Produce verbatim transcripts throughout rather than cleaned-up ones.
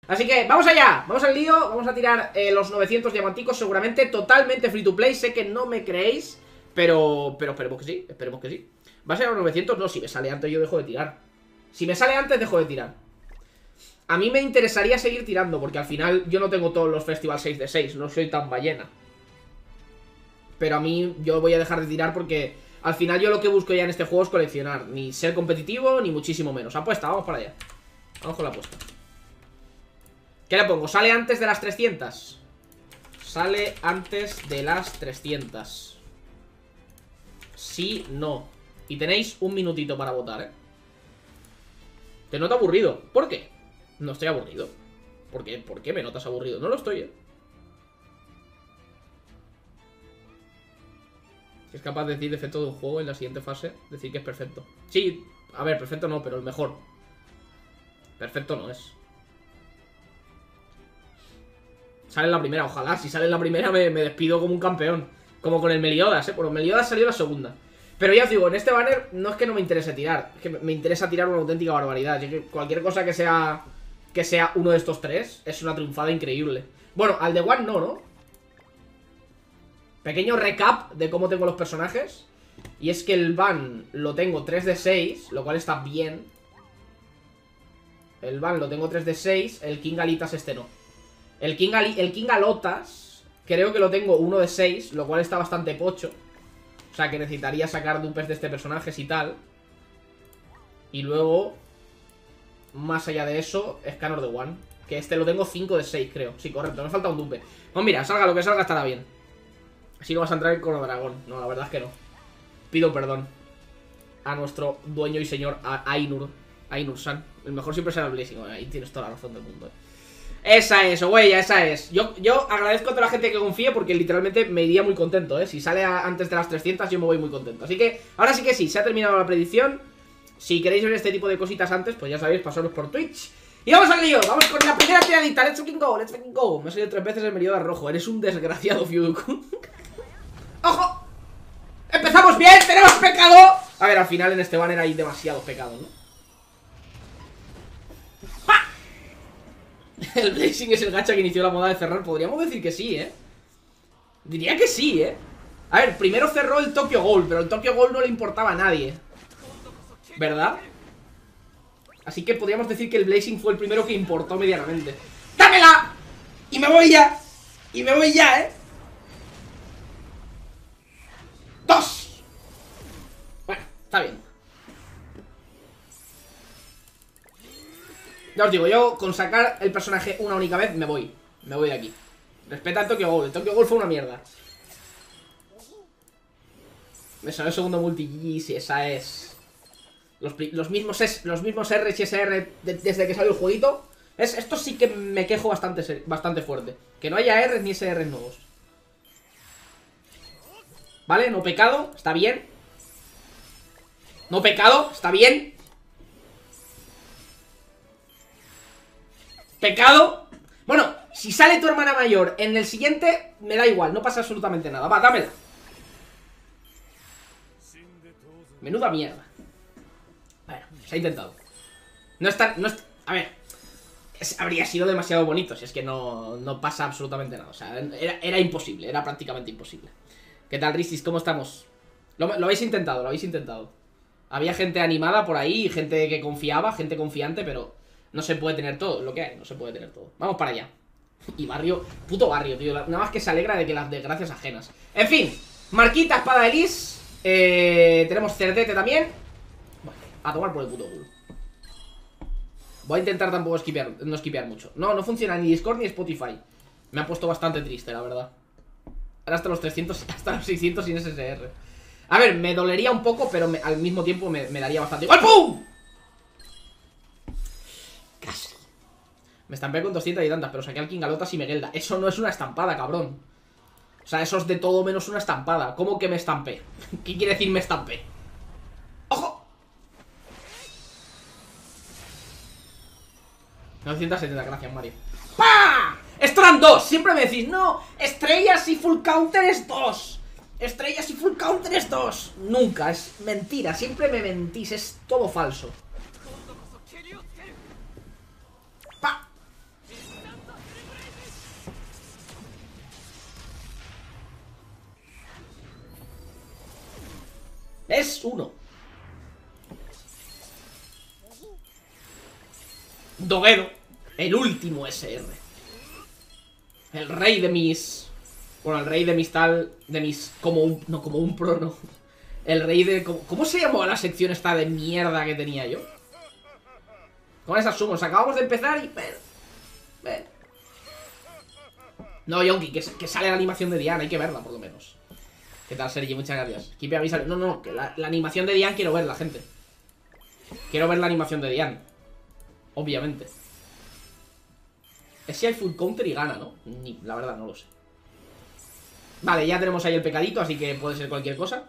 Así que vamos allá, vamos al lío. Vamos a tirar eh, los novecientos diamanticos seguramente. Totalmente free to play, sé que no me creéis, Pero, pero esperemos que sí, esperemos que sí. ¿Va a ser a los novecientos? No, si me sale antes yo dejo de tirar. Si me sale antes dejo de tirar. A mí me interesaría seguir tirando, porque al final yo no tengo todos los festivals seis de seis, no soy tan ballena. Pero a mí yo voy a dejar de tirar porque al final yo lo que busco ya en este juego es coleccionar. Ni ser competitivo, ni muchísimo menos. Apuesta, vamos para allá. Vamos con la apuesta. ¿Qué le pongo? ¿Sale antes de las trescientas? Sale antes de las trescientas. Sí, no. Y tenéis un minutito para votar, ¿eh? Te noto aburrido. ¿Por qué? No estoy aburrido. ¿Por qué? ¿Por qué me notas aburrido? No lo estoy, ¿eh? Es capaz de decir defecto de un juego en la siguiente fase. Decir que es perfecto. Sí, a ver, perfecto no, pero el mejor. Perfecto no es. Sale en la primera, ojalá. Si sale en la primera me, me despido como un campeón. Como con el Meliodas, ¿eh? Por el Meliodas salió la segunda. Pero ya os digo, en este banner no es que no me interese tirar. Es que me interesa tirar una auténtica barbaridad. Así que cualquier cosa que sea que sea uno de estos tres es una triunfada increíble. Bueno, al de One no, ¿no? Pequeño recap de cómo tengo los personajes. Y es que el Van lo tengo tres de seis, lo cual está bien. El Van lo tengo tres de seis. El King Galitas este no. El King, Gali el King Galotas creo que lo tengo uno de seis, lo cual está bastante pocho. O sea que necesitaría sacar dupes de este personaje y tal. Y luego, más allá de eso, Scanner de One. Que este lo tengo cinco de seis, creo. Sí, correcto, me falta un dupe. Pues mira, salga lo que salga estará bien. Así no vas a entrar en Cono Dragón. No, la verdad es que no. Pido perdón a nuestro dueño y señor Ainur. Ainur-san. El mejor siempre será el Blazing. Ahí tienes toda la razón del mundo, eh. Esa es, güey, esa es. Yo, yo agradezco a toda la gente que confíe porque literalmente me iría muy contento, ¿eh? Si sale a, antes de las trescientas yo me voy muy contento. Así que, ahora sí que sí, se ha terminado la predicción. Si queréis ver este tipo de cositas antes, pues ya sabéis, pasaros por Twitch. Y vamos al lío, vamos con la primera tiradita. Let's fucking go, let's fucking go. Me ha salido tres veces el Meliodas rojo. Eres un desgraciado, Fiuduku. ¡Ojo! ¡Empezamos bien! ¡Tenemos pecado! A ver, al final en este banner hay demasiados pecados, ¿no? El Blazing es el gacha que inició la moda de cerrar. Podríamos decir que sí, ¿eh? Diría que sí, ¿eh? A ver, primero cerró el Tokyo Ghoul, pero el Tokyo Ghoul no le importaba a nadie, ¿verdad? Así que podríamos decir que el Blazing fue el primero que importó medianamente. ¡Dámela! Y me voy ya. Y me voy ya, ¿eh? ¡Dos! Bueno, está bien. Ya os digo, yo con sacar el personaje una única vez me voy. Me voy de aquí. Respeta el Tokyo Ghoul. El Tokyo Ghoul fue una mierda. Me salió el segundo multi. Si esa es. Los, los mismos es, los mismos R y S R de, desde que salió el jueguito. Es, esto sí que me quejo bastante, bastante fuerte. Que no haya R ni S R nuevos. Vale, no pecado. Está bien. No pecado. Está bien. Pecado. Bueno, si sale tu hermana mayor en el siguiente, me da igual, no pasa absolutamente nada. Va, dámela. Menuda mierda. Bueno, se ha intentado. No está, no está, a ver, es, habría sido demasiado bonito. Si es que no, no pasa absolutamente nada. O sea, era, era imposible, era prácticamente imposible. ¿Qué tal, Ristis? ¿Cómo estamos? Lo, lo habéis intentado, lo habéis intentado. Había gente animada por ahí, gente que confiaba, gente confiante, pero no se puede tener todo, lo que hay, no se puede tener todo. Vamos para allá. Y barrio, puto barrio, tío. Nada más que se alegra de que las desgracias ajenas. En fin, Marquita, espada de Lis. eh, Tenemos Cerdete también. Bueno, a tomar por el puto culo. Voy a intentar tampoco esquipear, no esquipear mucho. No, no funciona ni Discord ni Spotify. Me ha puesto bastante triste, la verdad. Ahora hasta los trescientos, hasta los seiscientos sin S S R. A ver, me dolería un poco, pero me, al mismo tiempo me, me daría bastante igual. ¡Pum! Casi. Me estampé con doscientas y tantas, pero saqué al King Galotas y Megelda. Eso no es una estampada, cabrón. O sea, eso es de todo menos una estampada. ¿Cómo que me estampé? ¿Qué quiere decir me estampé? ¡Ojo! novecientos setenta, gracias, Mario. ¡Pah! Esto eran dos. Siempre me decís, no, estrellas y full counter es dos. Estrellas y full counter es dos. Nunca, es mentira. Siempre me mentís, es todo falso. ¡Pa! Es uno. Doguero, el último S R. El rey de mis... Bueno, el rey de mis tal... De mis... Como un... No, como un pro, no. El rey de... ¿Cómo, ¿cómo se llamaba la sección esta de mierda que tenía yo? Con esas sumos, acabamos de empezar y... Ven, ven. No, Yonki, que, que sale la animación de Diane, hay que verla por lo menos. ¿Qué tal, Sergi? Muchas gracias. Kipe, avisa. No, no, que la, la animación de Diane quiero verla, gente. Quiero ver la animación de Diane. Obviamente. Es si hay full counter y gana, ¿no? Ni, la verdad, no lo sé. Vale, ya tenemos ahí el pecadito, así que puede ser cualquier cosa.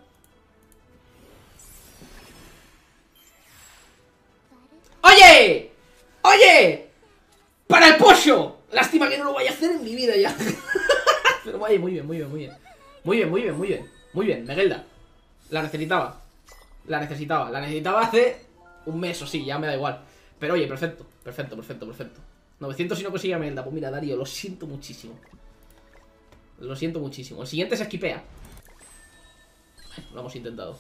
¡Oye! ¡Oye! ¡Para el pollo! Lástima que no lo vaya a hacer en mi vida ya. Pero vaya, muy bien, muy bien, muy bien. Muy bien, muy bien, muy bien. Muy bien, Megelda. La necesitaba. La necesitaba. La necesitaba hace un mes o sí, ya me da igual. Pero oye, perfecto, perfecto, perfecto, perfecto. novecientos y no consigue a Megelda. Pues mira, Darío, lo siento muchísimo. Lo siento muchísimo. El siguiente se esquipea. Bueno, lo hemos intentado.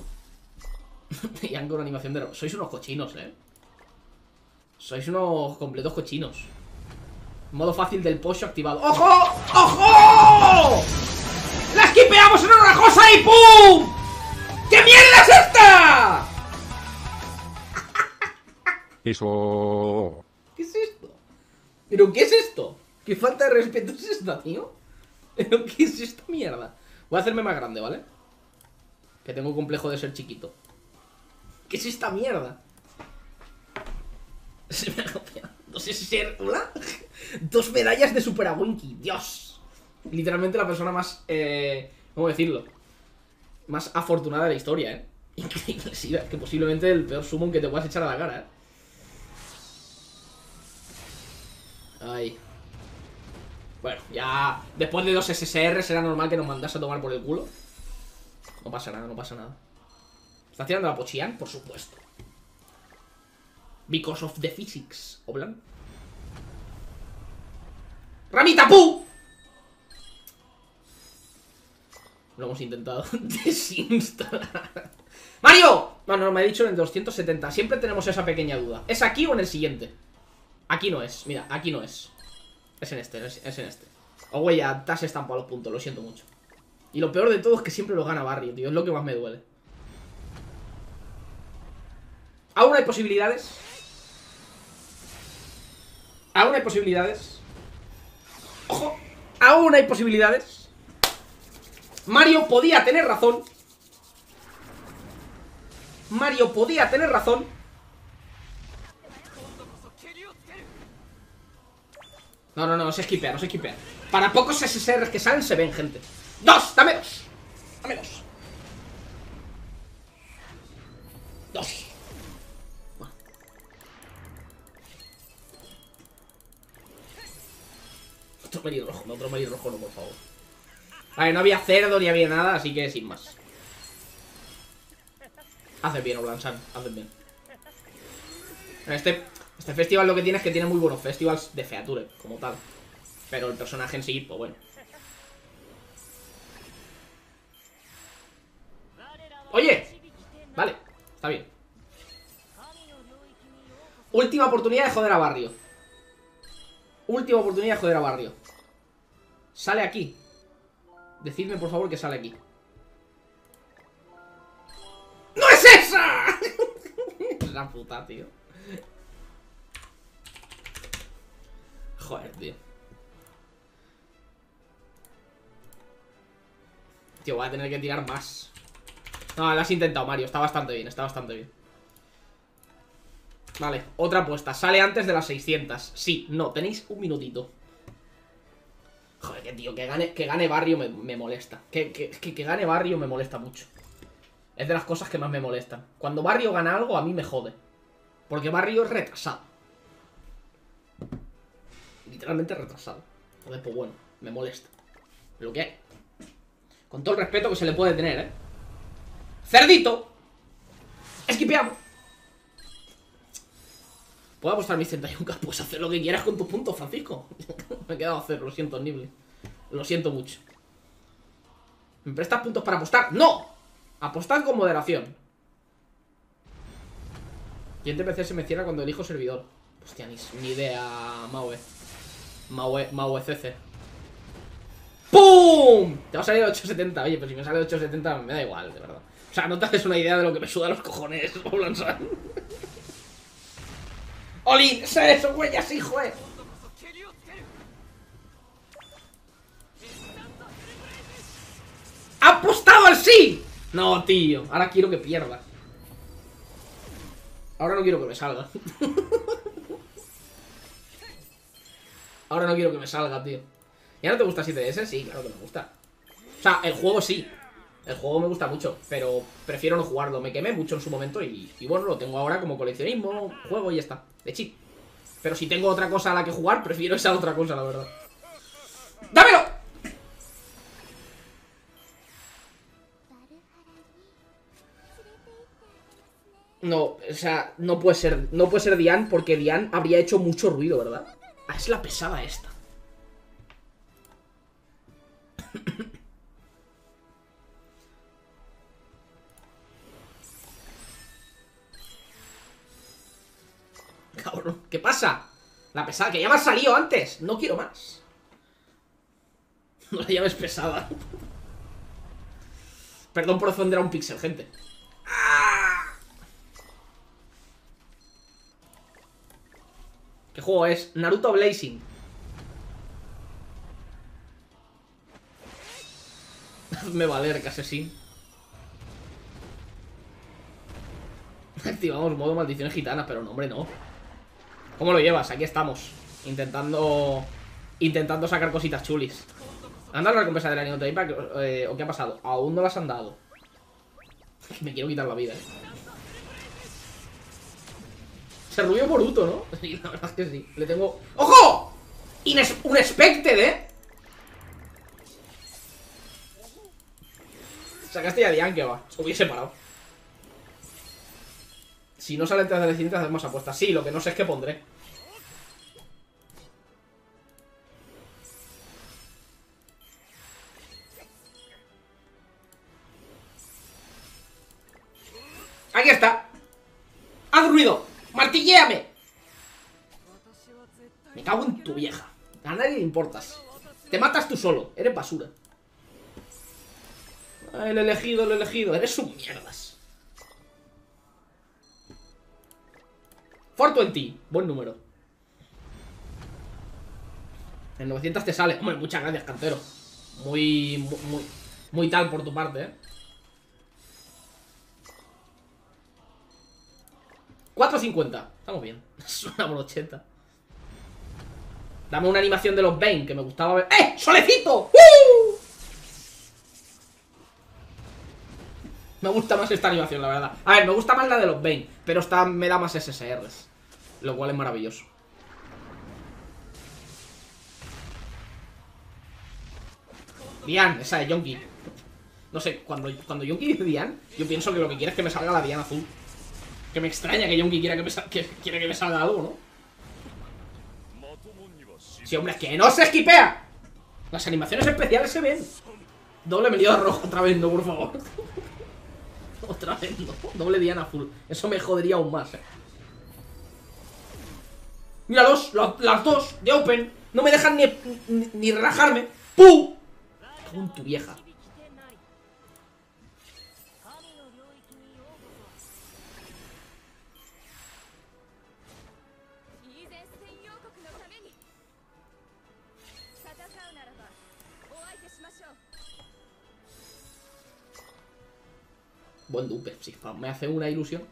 Y han con una animación de... Sois unos cochinos, eh. Sois unos completos cochinos. Modo fácil del pollo activado. ¡Ojo! ¡Ojo! ¡La esquipeamos en una cosa y ¡pum! ¿Qué mierda es esta? Eso... ¿Qué es esto? ¿Pero qué es esto? ¿Qué falta de respeto es esta, tío? ¿Pero qué es esta mierda? Voy a hacerme más grande, ¿vale? Que tengo complejo de ser chiquito. ¿Qué es esta mierda? Se me ha copiado. Dos S R... ¿Hola? Dos medallas de Super Awinky. Dios. Literalmente la persona más... Eh, ¿Cómo decirlo? Más afortunada de la historia, ¿eh? Increíble, sí, es que posiblemente el peor summon que te puedas echar a la cara, ¿eh? Ay. Bueno, ya... Después de dos S R será normal que nos mandase a tomar por el culo. No pasa nada, no pasa nada. ¿Estás tirando la Pochian? Por supuesto. Because of the physics, Oblan. ¡Ramita Pu! Lo hemos intentado desinstalar. ¡Mario! No, no, me ha dicho en el doscientos setenta. Siempre tenemos esa pequeña duda. ¿Es aquí o en el siguiente? Aquí no es, mira, aquí no es. Es en este, es, es en este. Oh, güey, ya te has estampado los puntos, lo siento mucho. Y lo peor de todo es que siempre lo gana Barrio, tío. Es lo que más me duele. Aún hay posibilidades. Aún hay posibilidades. ¡Ojo! Aún hay posibilidades. Mario podía tener razón. Mario podía tener razón. No, no, no, no se esquipea, no se esquipea. Para pocos S R que salen se ven, gente. ¡Dos! ¡Dame dos! ¡Dame dos! Dos. Bueno. Otro pelirrojo, no, otro pelirrojo no, por favor. Vale, no había cerdo ni había nada, así que sin más. Haces bien, Oblansan, haces bien. Este, este festival lo que tiene es que tiene muy buenos festivals de feature, como tal. Pero el personaje en sí, pues bueno. Oye, vale, está bien. Última oportunidad de joder a Barrio. Última oportunidad de joder a Barrio. Sale aquí. Decidme por favor que sale aquí. ¡No es esa! La puta, tío. Joder, tío. Tío, voy a tener que tirar más. No, lo has intentado, Mario. Está bastante bien, está bastante bien. Vale, otra apuesta. Sale antes de las seiscientas. Sí, no, tenéis un minutito. Joder, que tío, que gane, que gane Barrio me, me molesta. Que, que, que, que gane Barrio me molesta mucho. Es de las cosas que más me molestan. Cuando Barrio gana algo, a mí me jode. Porque Barrio es retrasado. Literalmente retrasado. Joder, pues bueno, me molesta. Lo que hay. Con todo el respeto que se le puede tener, ¿eh? ¡Cerdito! ¡Esquipeamos! ¿Puedo apostar mis treinta y uno K? Puedes hacer lo que quieras con tus puntos, Francisco. Me he quedado a hacer, lo siento, Nibli. Lo siento mucho. ¿Me prestas puntos para apostar? ¡No! Apostad con moderación. ¿Quién de P C se me cierra cuando elijo servidor? Hostia, ni, ni idea, Maue. Maue, Maue C C. ¡Pum! Te va a salir ochocientos setenta. Oye, pues si me sale ochocientos setenta me da igual, de verdad. O sea, no te haces una idea de lo que me suda los cojones, Blansan. ¡Olin! ¡Sé eso, güey! ¡Así, joder! ¡Ha apostado al sí! No, tío. Ahora quiero que pierda. Ahora no quiero que me salga. Ahora no quiero que me salga, tío. ¿Ya no te gusta siete ese? Sí, claro que me gusta. O sea, el juego sí. El juego me gusta mucho, pero prefiero no jugarlo. Me quemé mucho en su momento y, y bueno, lo tengo ahora como coleccionismo, juego y ya está. De chip. Pero si tengo otra cosa a la que jugar, prefiero esa otra cosa, la verdad. ¡Dámelo! No, o sea, no puede ser. No puede ser Diane porque Diane habría hecho mucho ruido, ¿verdad? Ah, es la pesada esta. Cabrón, ¿qué pasa? La pesada, que ya me ha salido antes. No quiero más. No la llames pesada. Perdón por ofender a un pixel, gente. ¡Ah! ¿Qué juego es? Naruto Blazing. Hazme valer, casi sí. Activamos modo maldiciones gitanas, pero no, hombre, no. ¿Cómo lo llevas? Aquí estamos. Intentando... Intentando sacar cositas chulis. ¿Han dado la recompensa del anime Payback? Eh, ¿O qué ha pasado? Aún no las han dado. Me quiero quitar la vida, eh. Se rubió Boruto, ¿no? Sí, la verdad es que sí. Le tengo... ¡Ojo! Ines... Un Expected, ¿eh? Sacaste ya Diane, que va. Se hubiese parado. Si no sale antes de la siguiente, hacemos apuestas. Sí, lo que no sé es qué pondré. Aquí está. ¡Haz ruido! ¡Martilléame! Me cago en tu vieja. A nadie le importas. Te matas tú solo. Eres basura. El elegido, el elegido. Eres un mierdas. cuatrocientos veinte. Buen número. En novecientos te sale. Hombre, muchas gracias, cantero. Muy, muy, muy, muy tal por tu parte, eh. cuatrocientos cincuenta. Estamos bien. Suena por ochenta. Dame una animación de los Bane, que me gustaba ver. ¡Eh! ¡Solecito! ¡Uh! Me gusta más esta animación, la verdad. A ver, me gusta más la de los Bane, pero esta me da más S S Rs, lo cual es maravilloso. Diane, esa de Yonki. No sé, cuando, cuando Yonki dice Diane, yo pienso que lo que quiere es que me salga la Diane azul. Que me extraña que Yonki quiera que me, que, quiera que me salga algo, ¿no? Sí, hombre, es que no se esquipea. Las animaciones especiales se ven. Doble Meliodas rojo, otra vez no, por favor. Otra vez no. Doble Diana full. Eso me jodería aún más, eh. Míralos, las, las dos de Open. No me dejan ni, ni, ni relajarme. ¡Pum! Cago en tu vieja. Buen dupe, sí, me hace una ilusión.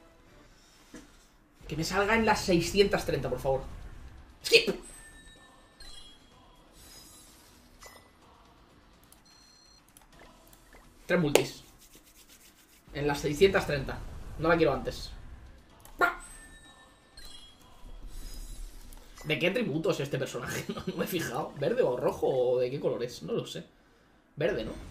Que me salga en las seiscientos treinta, por favor. ¡Skip! Tres multis. En las seiscientos treinta. No la quiero antes. ¿De qué tributo es este personaje? No, no me he fijado. ¿Verde o rojo o de qué color es? No lo sé. Verde, ¿no?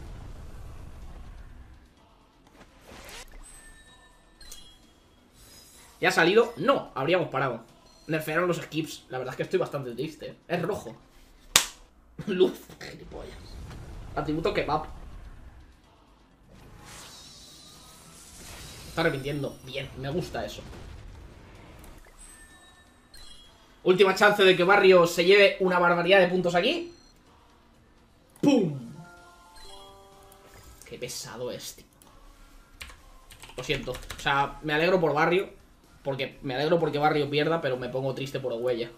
¿Ya ha salido? No, habríamos parado. Nerfearon los skips. La verdad es que estoy bastante triste. Es rojo. Luz. Gilipollas. Atributo kebab. está arrepintiendo. Bien, me gusta eso. Última chance de que Barrio se lleve una barbaridad de puntos aquí. ¡Pum! Qué pesado es, tío. Lo siento. O sea, me alegro por Barrio. Porque me alegro porque Barrio pierda, pero me pongo triste por Huella.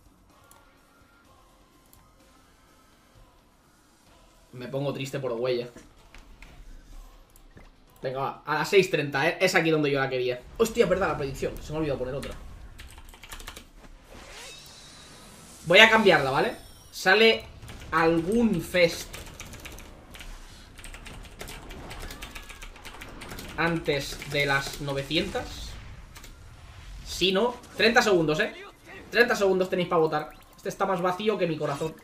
Me pongo triste por Huella. Venga, va. A las seis treinta, ¿eh? Es aquí donde yo la quería. Hostia, verdad, la predicción. Se me ha olvidado poner otra. Voy a cambiarla, ¿vale? Sale algún fest antes de las novecientas. Si no, treinta segundos, ¿eh? treinta segundos tenéis para votar. Este está más vacío que mi corazón.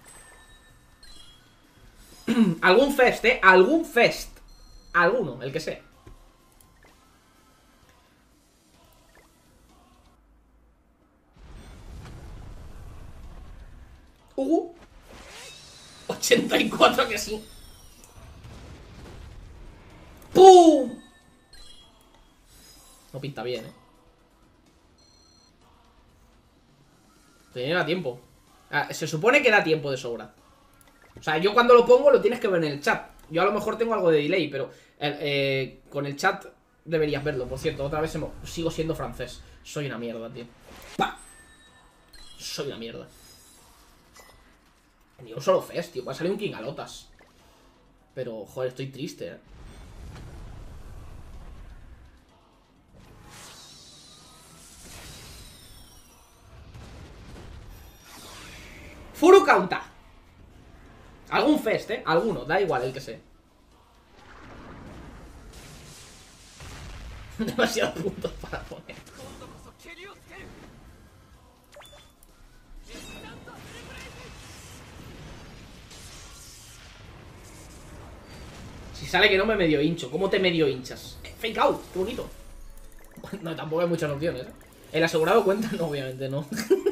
Algún fest, ¿eh? Algún fest. Alguno, el que sea. Uh, ochenta y cuatro que sí. ¡Pum! No pinta bien, eh. Tenía da tiempo. Ah, se supone que da tiempo de sobra. O sea, yo cuando lo pongo lo tienes que ver en el chat. Yo a lo mejor tengo algo de delay, pero eh, eh, con el chat deberías verlo. Por cierto, otra vez me... sigo siendo francés. Soy una mierda, tío. ¡Pah! Soy una mierda. Ni un solo fest, tío. Va a salir un Kingalotas. Pero, joder, estoy triste, eh. Furukaunta. Algún fest, eh. Alguno, da igual el que sea. Demasiados puntos para poner. Si sale que no me medio hincho. ¿Cómo te medio hinchas? Eh, fake out, qué bonito. No, tampoco hay muchas opciones, ¿eh? El asegurado cuenta, no, obviamente no.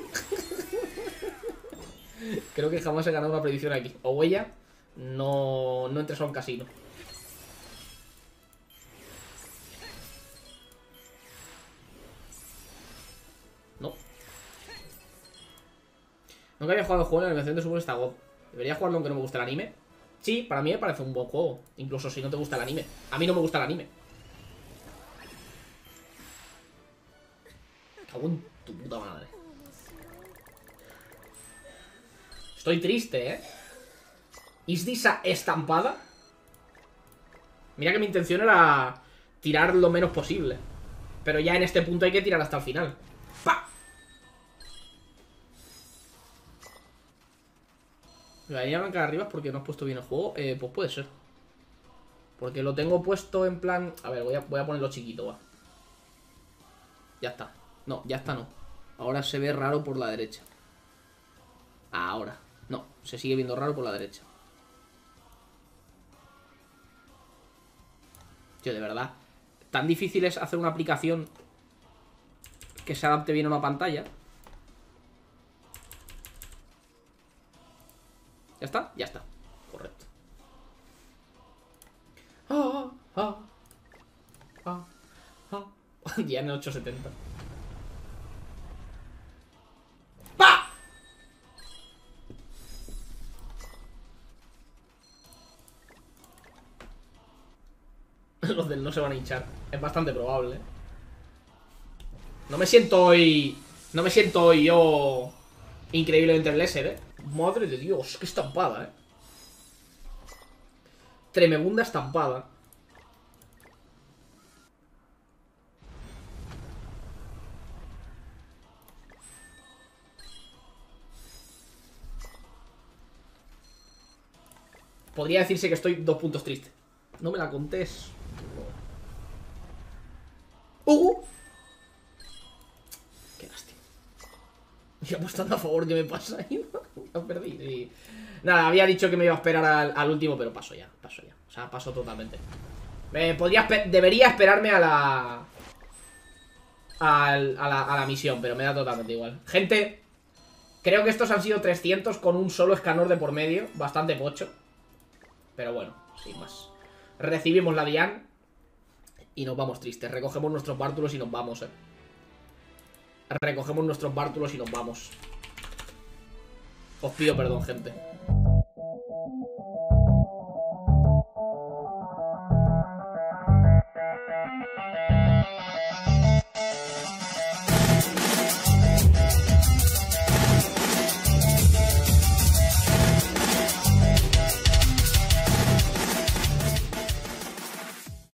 Creo que jamás he ganado una predicción aquí. O Huella, no, no entres a un casino. No. Nunca había jugado el juego en la animación de Super Star God. ¿Debería jugarlo aunque no me guste el anime? Sí, para mí me parece un buen juego. Incluso si no te gusta el anime. A mí no me gusta el anime. Cago en tu puta madre. Estoy triste, ¿eh? ¿Es esa estampada? Mira que mi intención era tirar lo menos posible. Pero ya en este punto hay que tirar hasta el final. ¡Pa! La línea blanca de arriba es porque no has puesto bien el juego. Eh, pues puede ser. Porque lo tengo puesto en plan... A ver, voy a, voy a ponerlo chiquito, va. Ya está. No, ya está no. Ahora se ve raro por la derecha. Ahora. No, se sigue viendo raro por la derecha. Tío, de verdad. Tan difícil es hacer una aplicación que se adapte bien a una pantalla. ¿Ya está? Ya está. Correcto. Ah, ah, ah, ah. Ya en ocho setenta. ¡Pa! Los del no se van a hinchar. Es bastante probable. No me siento hoy... No me siento hoy yo... Increíblemente blessed, eh. Madre de Dios, qué estampada, eh. Tremenda estampada. Podría decirse que estoy dos puntos triste. No me la contés. ¡Uh! Qué lástima. Y apostando a favor, ¿qué me pasa ahí? Ya perdí. Y... Nada, había dicho que me iba a esperar al, al último, pero paso ya, paso ya. O sea, paso totalmente. Me podría, debería esperarme a la, al, a la... A la misión, pero me da totalmente igual. Gente, creo que estos han sido trescientos con un solo escanor de por medio. Bastante pocho. Pero bueno, sin más. Recibimos la Dian. Y nos vamos tristes. Recogemos nuestros bártulos y nos vamos, eh. Recogemos nuestros bártulos y nos vamos. Os pido perdón, gente.